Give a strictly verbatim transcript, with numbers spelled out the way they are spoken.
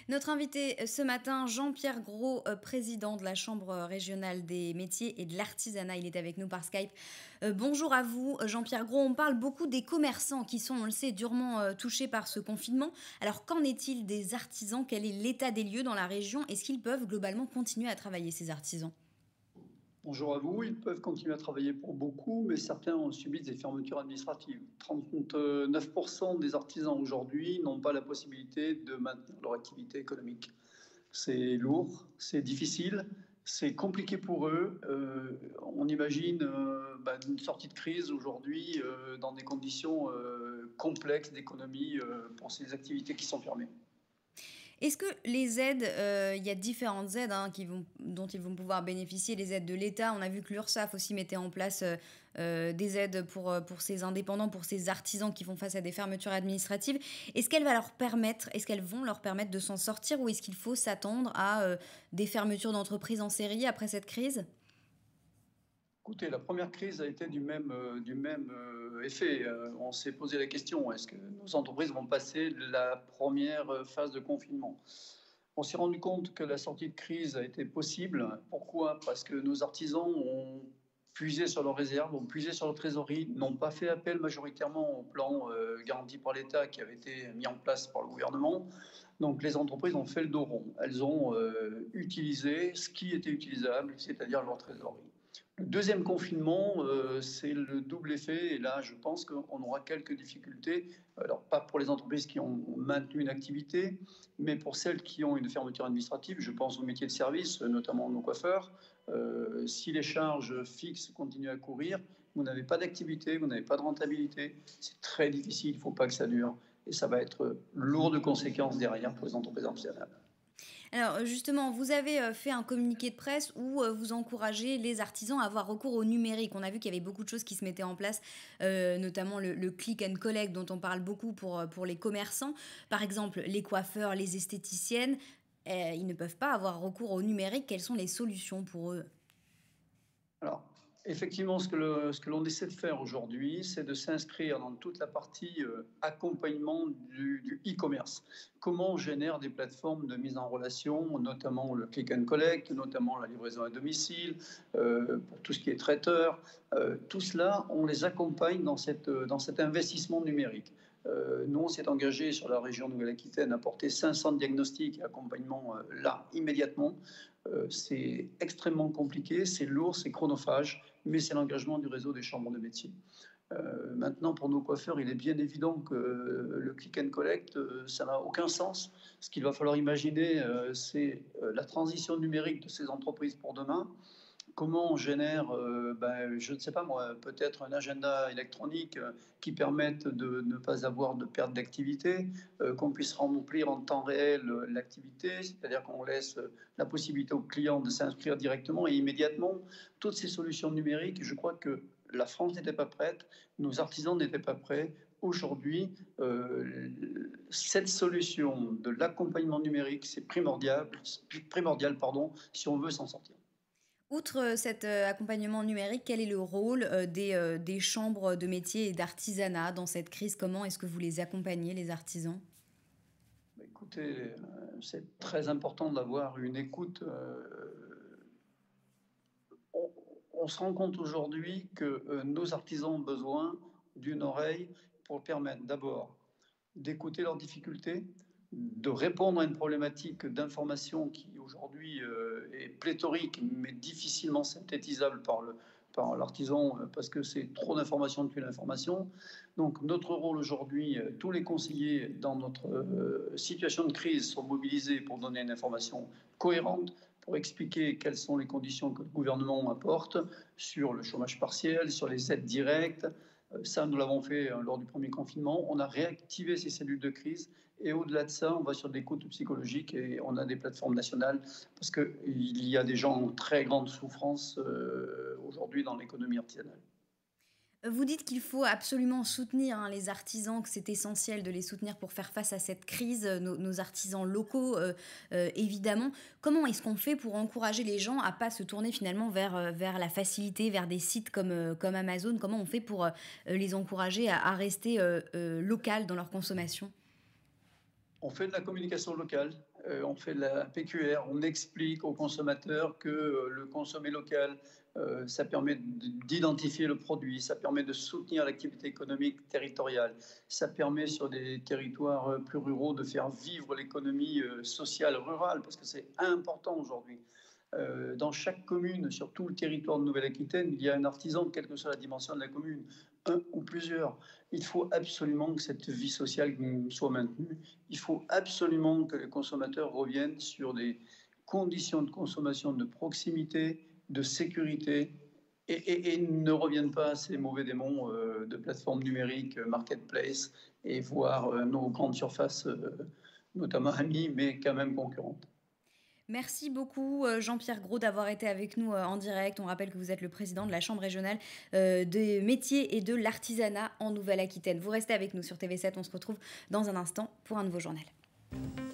Notre invité ce matin, Jean-Pierre Gros, euh, président de la Chambre régionale des métiers et de l'artisanat. Il est avec nous par Skype. Euh, bonjour à vous, Jean-Pierre Gros. On parle beaucoup des commerçants qui sont, on le sait, durement euh, touchés par ce confinement. Alors, qu'en est-il des artisans? Quel est l'état des lieux dans la région? Est-ce qu'ils peuvent globalement continuer à travailler, ces artisans? Bonjour à vous. Ils peuvent continuer à travailler pour beaucoup, mais certains ont subi des fermetures administratives. trente-neuf pour cent des artisans aujourd'hui n'ont pas la possibilité de maintenir leur activité économique. C'est lourd, c'est difficile, c'est compliqué pour eux. Euh, on imagine euh, bah, une sortie de crise aujourd'hui euh, dans des conditions euh, complexes d'économie euh, pour ces activités qui sont fermées. Est-ce que les aides, euh, il y a différentes aides hein, qui vont, dont ils vont pouvoir bénéficier, les aides de l'État. On a vu que l'URSSAF aussi mettait en place euh, euh, des aides pour, euh, pour ces indépendants, pour ces artisans qui font face à des fermetures administratives. Est-ce qu'elles va leur permettre, est-ce qu'elles vont leur permettre de s'en sortir ou est-ce qu'il faut s'attendre à euh, des fermetures d'entreprises en série après cette crise? Écoutez, la première crise a été du même, euh, du même euh, effet. Euh, on s'est posé la question, est-ce que nos entreprises vont passer la première euh, phase de confinement? On s'est rendu compte que la sortie de crise a été possible. Pourquoi? Parce que nos artisans ont puisé sur leurs réserves, ont puisé sur leur trésorerie, n'ont pas fait appel majoritairement au plan euh, garanti par l'État qui avait été mis en place par le gouvernement. Donc les entreprises ont fait le dos rond. Elles ont euh, utilisé ce qui était utilisable, c'est-à-dire leur trésorerie. Le deuxième confinement, euh, c'est le double effet. Et là, je pense qu'on aura quelques difficultés. Alors, pas pour les entreprises qui ont maintenu une activité, mais pour celles qui ont une fermeture administrative. Je pense aux métiers de service, notamment nos coiffeurs. Euh, si les charges fixes continuent à courir, vous n'avez pas d'activité, vous n'avez pas de rentabilité. C'est très difficile, il ne faut pas que ça dure. Et ça va être lourd de conséquences derrière pour les entreprises artisanales. Alors justement, vous avez euh, fait un communiqué de presse où euh, vous encouragez les artisans à avoir recours au numérique. On a vu qu'il y avait beaucoup de choses qui se mettaient en place, euh, notamment le, le click and collect dont on parle beaucoup pour, euh, pour les commerçants. Par exemple, les coiffeurs, les esthéticiennes, euh, ils ne peuvent pas avoir recours au numérique. Quelles sont les solutions pour eux? Alors, effectivement, ce que, le- ce que l'on essaie de faire aujourd'hui, c'est de s'inscrire dans toute la partie euh, accompagnement du, du e-commerce. Comment on génère des plateformes de mise en relation, notamment le click and collect, notamment la livraison à domicile, euh, pour tout ce qui est traiteur. Euh, tout cela, on les accompagne dans, cette, dans cet investissement numérique. Euh, nous, on s'est engagé sur la région Nouvelle-Aquitaine à porter cinq cents diagnostics et accompagnement euh, là, immédiatement. Euh, c'est extrêmement compliqué, c'est lourd, c'est chronophage, mais c'est l'engagement du réseau des chambres de métiers. Euh, maintenant, pour nos coiffeurs, il est bien évident que euh, le click and collect, euh, ça n'a aucun sens. Ce qu'il va falloir imaginer, euh, c'est euh, la transition numérique de ces entreprises pour demain. Comment on génère, euh, ben, je ne sais pas moi, peut-être un agenda électronique euh, qui permette de ne pas avoir de perte d'activité, euh, qu'on puisse remplir en temps réel euh, l'activité, c'est-à-dire qu'on laisse euh, la possibilité aux clients de s'inscrire directement et immédiatement. Toutes ces solutions numériques, je crois que la France n'était pas prête, nos artisans n'étaient pas prêts. Aujourd'hui, euh, cette solution de l'accompagnement numérique, c'est primordial, primordial pardon, si on veut s'en sortir. Outre euh, cet euh, accompagnement numérique, quel est le rôle euh, des, euh, des chambres de métiers et d'artisanat dans cette crise? Comment est-ce que vous les accompagnez, les artisans? Écoutez, euh, c'est très important d'avoir une écoute. euh, on, on se rend compte aujourd'hui que euh, nos artisans ont besoin d'une oreille pour permettre d'abord d'écouter leurs difficultés, de répondre à une problématique d'information qui aujourd'hui euh, est pléthorique mais difficilement synthétisable par le par l'artisan euh, parce que c'est trop d'informations depuis l'information. Donc notre rôle aujourd'hui, euh, tous les conseillers dans notre euh, situation de crise sont mobilisés pour donner une information cohérente, pour expliquer quelles sont les conditions que le gouvernement apporte sur le chômage partiel, sur les aides directes. Euh, Ça, nous l'avons fait euh, lors du premier confinement. On a réactivé ces cellules de crise et au-delà de ça, on va sur des l'écoute psychologique et on a des plateformes nationales parce qu'il y a des gens en très grande souffrance euh, aujourd'hui dans l'économie artisanale. Vous dites qu'il faut absolument soutenir hein, les artisans, que c'est essentiel de les soutenir pour faire face à cette crise, euh, nos, nos artisans locaux, euh, euh, évidemment. Comment est-ce qu'on fait pour encourager les gens à pas se tourner finalement vers, euh, vers la facilité, vers des sites comme, euh, comme Amazon? Comment on fait pour euh, les encourager à, à rester euh, euh, local dans leur consommation? On fait de la communication locale. euh, on fait de la P Q R, on explique aux consommateurs que euh, le consommer local, euh, ça permet d'identifier le produit, ça permet de soutenir l'activité économique territoriale, ça permet sur des territoires euh, plus ruraux de faire vivre l'économie euh, sociale rurale, parce que c'est important aujourd'hui. Euh, dans chaque commune, sur tout le territoire de Nouvelle-Aquitaine, il y a un artisan, quelle que soit la dimension de la commune, un ou plusieurs. Il faut absolument que cette vie sociale soit maintenue. Il faut absolument que les consommateurs reviennent sur des conditions de consommation de proximité, de sécurité, et, et, et ne reviennent pas à ces mauvais démons euh, de plateformes numériques, marketplace, et voir euh, nos grandes surfaces, euh, notamment amies, mais quand même concurrentes. Merci beaucoup euh, Jean-Pierre Gros d'avoir été avec nous euh, en direct. On rappelle que vous êtes le président de la Chambre régionale euh, des métiers et de l'artisanat en Nouvelle-Aquitaine. Vous restez avec nous sur T V sept, on se retrouve dans un instant pour un nouveau journal.